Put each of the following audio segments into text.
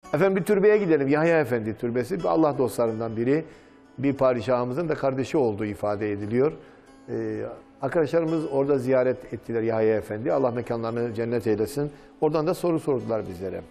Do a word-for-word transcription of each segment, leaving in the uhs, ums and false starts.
Efendim bir türbeye gidelim. Yahya Efendi türbesi Allah dostlarından biri. Bir padişahımızın da kardeşi olduğu ifade ediliyor. Ee, arkadaşlarımız orada ziyaret ettiler Yahya Efendi. Allah mekanlarını cennet eylesin. Oradan da soru sordular bizlere.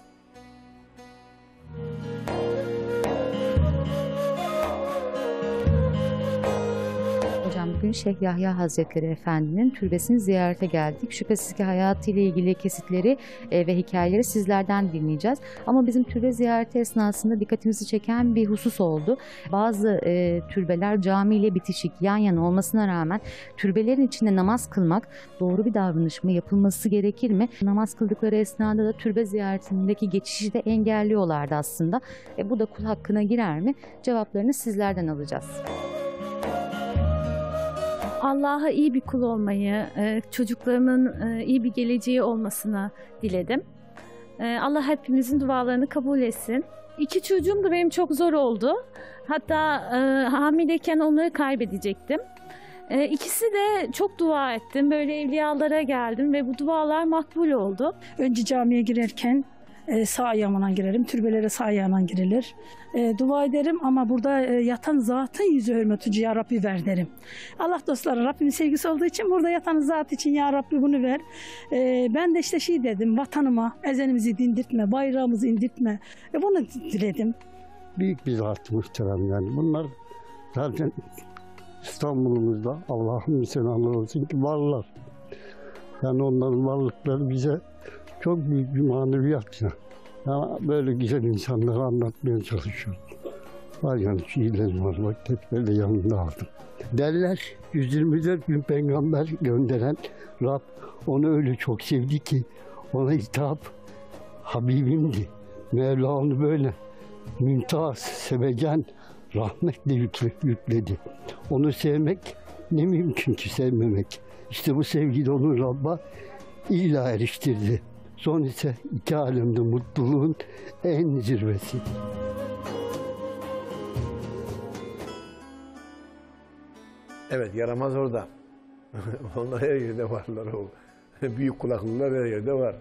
Bugün Şeyh Yahya Hazretleri Efendi'nin türbesini ziyarete geldik. Şüphesiz ki hayatıyla ilgili kesitleri e, ve hikayeleri sizlerden dinleyeceğiz. Ama bizim türbe ziyareti esnasında dikkatimizi çeken bir husus oldu. Bazı e, türbeler camiyle bitişik, yan yana olmasına rağmen türbelerin içinde namaz kılmak doğru bir davranış mı, yapılması gerekir mi? Namaz kıldıkları esnada da türbe ziyaretindeki geçişi de engelliyorlardı aslında. E, bu da kul hakkına girer mi? Cevaplarını sizlerden alacağız. Allah'a iyi bir kul olmayı, çocuklarımın iyi bir geleceği olmasını diledim. Allah hepimizin dualarını kabul etsin. İki çocuğum da benim çok zor oldu. Hatta hamileyken onları kaybedecektim. İkisi de çok dua ettim. Böyle evliyalara geldim ve bu dualar makbul oldu. Önce camiye girerken sağ ayağımdan girerim, türbelere sağ ayağımdan girilir. E, dua ederim ama burada e, yatan zatın yüzü hürmetücü ya Rabbi ver derim. Allah dostları Rabbimin sevgisi olduğu için burada yatan zat için ya Rabbi bunu ver. E, ben de işte şey dedim, vatanıma ezenimizi dindirtme, bayrağımızı indirtme. E, bunu diledim. Büyük bir zat muhterem yani. Bunlar zaten İstanbul'umuzda Allah'ın selamı olsun ki varlar. Yani onların varlıkları bize çok büyük bir maneviyat ya. Yani böyle güzel insanları anlatmaya çalışıyorum. Var yani şiirlerim var, bak hep böyle yanında aldım. Derler yüz yirmi dört bin peygamber gönderen Rab onu öyle çok sevdi ki ona hitap Habibimdi. Mevla onu böyle mümtaz, sevecen, rahmetle yükledi. Onu sevmek ne mümkün ki sevmemek. İşte bu sevgi de onu Rabb'a illa eriştirdi. Son ise iki alemde mutluluğun en zirvesi. Evet, yaramaz orada. Onlar her yerde varlar. O. Büyük kulaklılar her yerde var.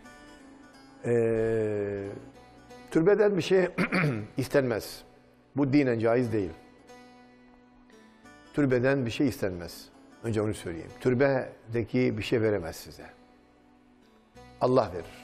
Ee, türbeden bir şey istenmez. Bu dinen caiz değil. Türbeden bir şey istenmez. Önce onu söyleyeyim. Türbedeki bir şey veremez size. Allah verir.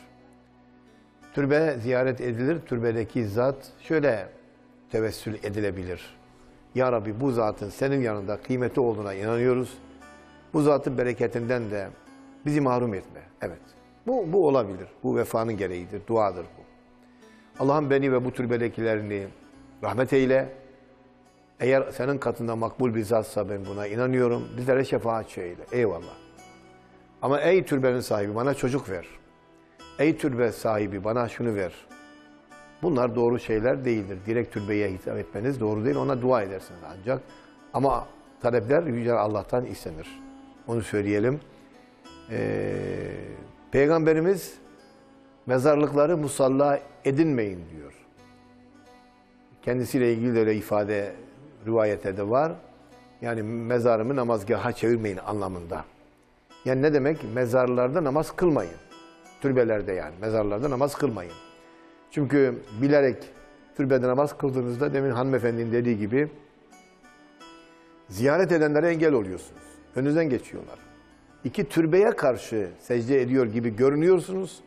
Türbe ziyaret edilir, türbedeki zat şöyle tevessül edilebilir. Ya Rabbi bu zatın senin yanında kıymeti olduğuna inanıyoruz. Bu zatın bereketinden de bizi mahrum etme. Evet, bu, bu olabilir. Bu vefanın gereğidir, duadır bu. Allah'ım beni ve bu türbedekilerini rahmet eyle. Eğer senin katında makbul bir zatsa ben buna inanıyorum. Bizlere şefaat eyle. Eyvallah. Ama ey türbenin sahibi bana çocuk ver. Ey türbe sahibi bana şunu ver. Bunlar doğru şeyler değildir. Direkt türbeye hitap etmeniz doğru değil. Ona dua edersiniz ancak. Ama talepler Yüce Allah'tan istenir. Onu söyleyelim. Ee, Peygamberimiz mezarlıkları musalla edinmeyin diyor. Kendisiyle ilgili de öyle ifade rivayette de var. Yani mezarımı namazgaha çevirmeyin anlamında. Yani ne demek? Mezarlarda namaz kılmayın. Türbelerde yani. Mezarlarda namaz kılmayın. Çünkü bilerek türbede namaz kıldığınızda demin hanımefendinin dediği gibi ziyaret edenlere engel oluyorsunuz. Önünüzden geçiyorlar. İki türbeye karşı secde ediyor gibi görünüyorsunuz.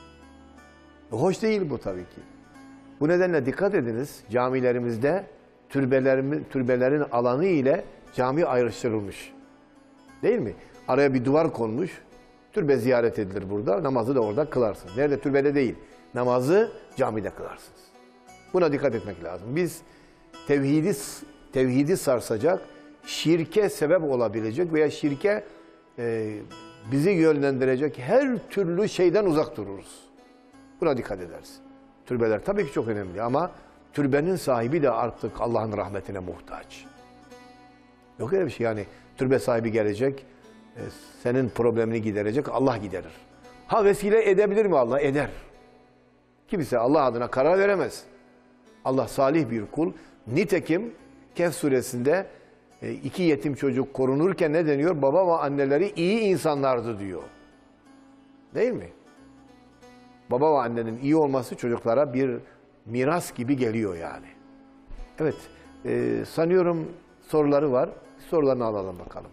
Hoş değil bu tabii ki. Bu nedenle dikkat ediniz. Camilerimizde türbelerin alanı ile cami ayrıştırılmış. Değil mi? Araya bir duvar konmuş. Türbe ziyaret edilir burada. Namazı da orada kılarsınız. Nerede? Türbede değil. Namazı camide kılarsınız. Buna dikkat etmek lazım. Biz tevhidi, tevhidi sarsacak, şirke sebep olabilecek veya şirke e, bizi yönlendirecek her türlü şeyden uzak dururuz. Buna dikkat ederiz. Türbeler tabii ki çok önemli ama türbenin sahibi de artık Allah'ın rahmetine muhtaç. Yok öyle bir şey yani. Türbe sahibi gelecek, e, senin problemini giderecek, Allah giderir. Ha vesile edebilir mi Allah? Eder. Kimse Allah adına karar veremez. Allah salih bir kul. Nitekim Kehf suresinde e, iki yetim çocuk korunurken ne deniyor? Baba ve anneleri iyi insanlardı diyor. Değil mi? baba ve annenin iyi olması çocuklara bir miras gibi geliyor yani. Evet, e, sanıyorum soruları var. Sorularını alalım bakalım.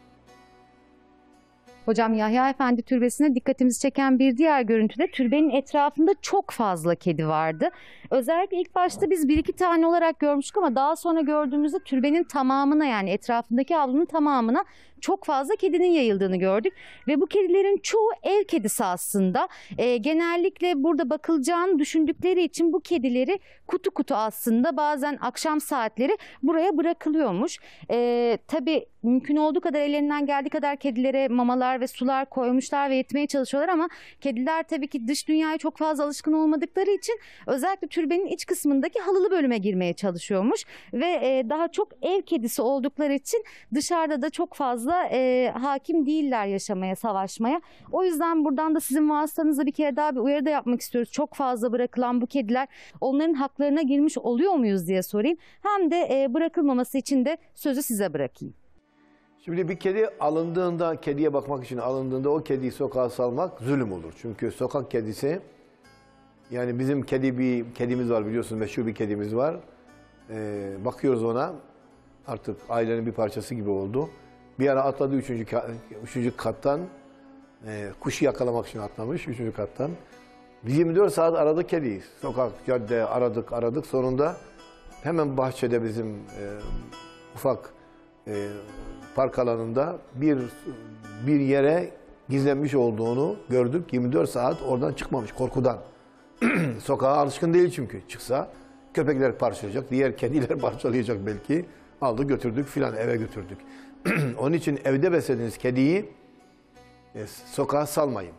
Hocam Yahya Efendi türbesine dikkatimizi çeken bir diğer görüntüde türbenin etrafında çok fazla kedi vardı. Özellikle ilk başta biz bir iki tane olarak görmüştük ama daha sonra gördüğümüzde türbenin tamamına, yani etrafındaki avlunun tamamına çok fazla kedinin yayıldığını gördük. Ve bu kedilerin çoğu ev kedisi aslında. E, genellikle burada bakılacağını düşündükleri için bu kedileri kutu kutu aslında bazen akşam saatleri buraya bırakılıyormuş. E, tabii mümkün olduğu kadar, ellerinden geldiği kadar kedilere mamalar ve sular koymuşlar ve yetmeye çalışıyorlar ama kediler tabii ki dış dünyaya çok fazla alışkın olmadıkları için özellikle türbenin iç kısmındaki halılı bölüme girmeye çalışıyormuş ve e, daha çok ev kedisi oldukları için dışarıda da çok fazla e, hakim değiller yaşamaya, savaşmaya. O yüzden buradan da sizin vasıtanızla bir kere daha bir uyarı da yapmak istiyoruz. Çok fazla bırakılan bu kediler, onların haklarına girmiş oluyor muyuz diye sorayım. Hem de e, bırakılmaması için de sözü size bırakayım. Şimdi bir kedi alındığında, kediye bakmak için alındığında o kediyi sokağa salmak zulüm olur. Çünkü sokak kedisi, yani bizim kedi bir kedimiz var biliyorsunuz, meşhur bir kedimiz var. Ee, bakıyoruz ona, artık ailenin bir parçası gibi oldu. Bir ara atladı üçüncü, üçüncü kattan, e, kuşu yakalamak için atlamış üçüncü kattan. Biz yirmi dört saat aradık kediyi. Sokak, cadde aradık aradık, sonunda hemen bahçede bizim e, ufak e, park alanında bir bir yere gizlenmiş olduğunu gördük. yirmi dört saat oradan çıkmamış korkudan. Sokağa alışkın değil çünkü. Çıksa köpekler parçalayacak, diğer kediler parçalayacak belki. Aldı götürdük filan, eve götürdük. Onun için evde beslediğiniz kediyi e, sokağa salmayın.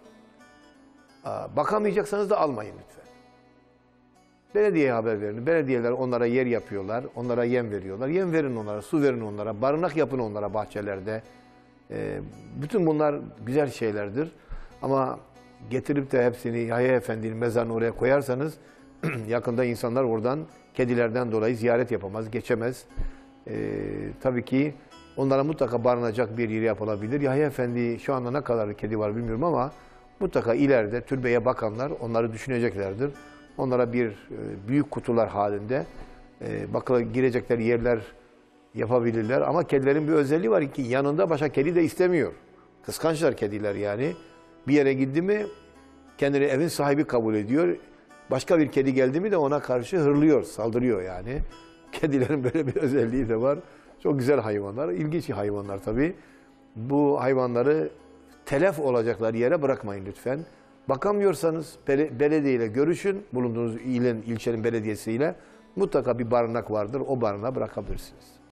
Aa, bakamayacaksanız da almayın lütfen. Belediyeye haber verin. Belediyeler onlara yer yapıyorlar, onlara yem veriyorlar. Yem verin onlara, su verin onlara, barınak yapın onlara bahçelerde. Ee, bütün bunlar güzel şeylerdir. Ama getirip de hepsini Yahya Efendi'nin mezarına oraya koyarsanız yakında insanlar oradan kedilerden dolayı ziyaret yapamaz, geçemez. Ee, tabii ki onlara mutlaka barınacak bir yer yapılabilir. Yahya Efendi şu anda ne kadar kedi var bilmiyorum ama mutlaka ileride türbeye bakanlar onları düşüneceklerdir. Onlara bir büyük kutular halinde e, bakıla girecekleri yerler yapabilirler. Ama kedilerin bir özelliği var ki yanında başka kedi de istemiyor. Kıskançlar kediler yani. Bir yere gitti mi kendini evin sahibi kabul ediyor. Başka bir kedi geldi mi de ona karşı hırlıyor, saldırıyor yani. Kedilerin böyle bir özelliği de var. Çok güzel hayvanlar, ilginç hayvanlar tabii. Bu hayvanları telef olacaklar yere bırakmayın lütfen. Bakamıyorsanız belediyeyle görüşün, bulunduğunuz ilin, ilçenin belediyesiyle mutlaka bir barınak vardır, o barınağa bırakabilirsiniz.